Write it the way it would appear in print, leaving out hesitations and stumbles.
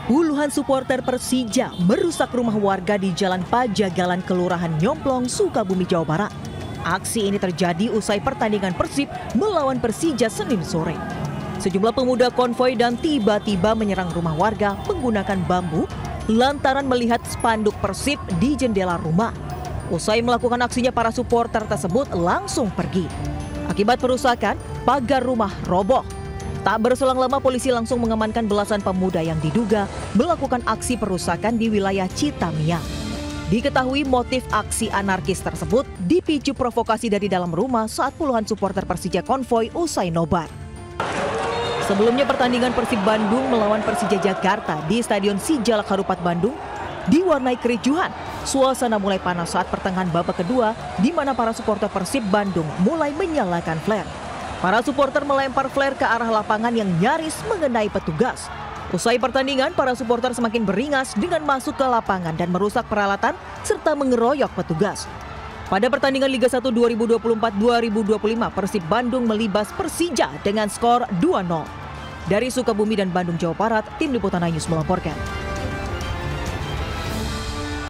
Puluhan supporter Persija merusak rumah warga di Jalan Pajagalan, Kelurahan Nyomplong, Sukabumi, Jawa Barat. Aksi ini terjadi usai pertandingan Persib melawan Persija Senin sore. Sejumlah pemuda konvoi dan tiba-tiba menyerang rumah warga menggunakan bambu lantaran melihat spanduk Persib di jendela rumah. Usai melakukan aksinya, para supporter tersebut langsung pergi. Akibat perusakan, pagar rumah roboh. Tak berselang lama, polisi langsung mengamankan belasan pemuda yang diduga melakukan aksi perusakan di wilayah Citamiang. Diketahui motif aksi anarkis tersebut dipicu provokasi dari dalam rumah saat puluhan supporter Persija konvoi usai nobar. Sebelumnya, pertandingan Persib Bandung melawan Persija Jakarta di Stadion Sijalak Harupat Bandung diwarnai kericuhan. Suasana mulai panas saat pertengahan babak kedua, di mana para supporter Persib Bandung mulai menyalakan flare. Para supporter melempar flare ke arah lapangan yang nyaris mengenai petugas. Usai pertandingan, para supporter semakin beringas dengan masuk ke lapangan dan merusak peralatan serta mengeroyok petugas. Pada pertandingan Liga 1 2024-2025, Persib Bandung melibas Persija dengan skor 2-0. Dari Sukabumi dan Bandung, Jawa Barat, Tim Liputan News melaporkan.